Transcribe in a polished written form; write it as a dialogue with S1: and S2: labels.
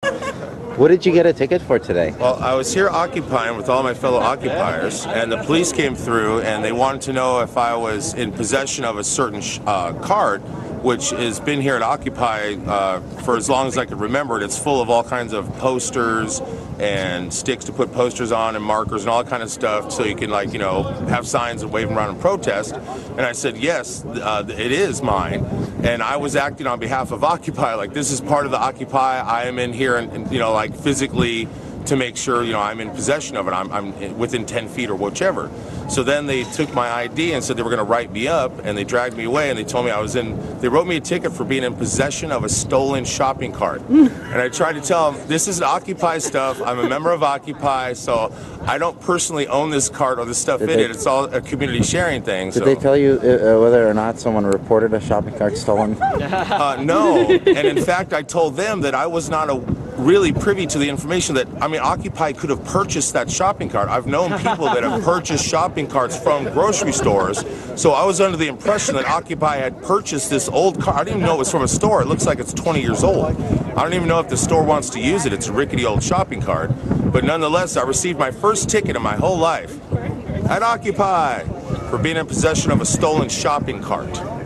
S1: What did you get a ticket for today?
S2: Well, I was here occupying with all my fellow occupiers, and the police came through, and they wanted to know if I was in possession of a certain cart, which has been here at Occupy for as long as I can remember it. It's full of all kinds of posters and sticks to put posters on and markers and all that kind of stuff, so you can, like, have signs and wave them around and protest. And I said, yes, it is mine. And I was acting on behalf of Occupy, like, this is part of the Occupy. I am in here and like, physically to make sure, I'm in possession of it. I'm within 10 feet or whichever. So then they took my ID and said they were going to write me up, and they dragged me away, and they told me they wrote me a ticket for being in possession of a stolen shopping cart. And I tried to tell them, this is Occupy stuff. I'm a member of Occupy, so I don't personally own this cart or the stuff in it. It's all a community sharing thing.
S1: Did they tell you whether or not someone reported a shopping cart stolen?
S2: No. And in fact, I told them that I was not really privy to the information that, Occupy could have purchased that shopping cart. I've known people that have purchased shopping carts from grocery stores, so I was under the impression that Occupy had purchased this old cart. I didn't even know it was from a store. It looks like it's 20 years old. I don't even know if the store wants to use it. It's a rickety old shopping cart. But nonetheless, I received my first ticket in my whole life at Occupy for being in possession of a stolen shopping cart.